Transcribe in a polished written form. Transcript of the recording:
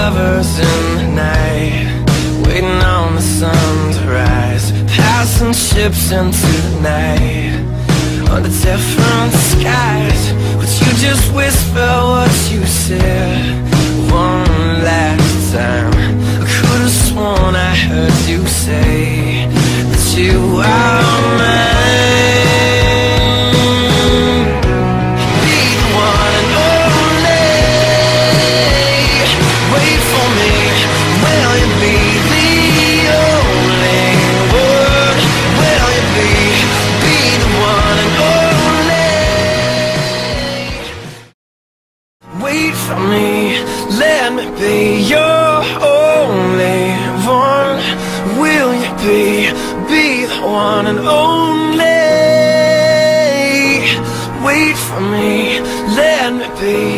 lovers in the night, waiting on the sun to rise, passing ships into the night under different skies. Would you just whisper what you said one last time? I could have sworn I heard you say that you are mine. Be the one and only. Wait for me, will you be the only one? Will you be the one and only? Wait for me, let me be your only one. Will you be the one and only? Wait for me, let me be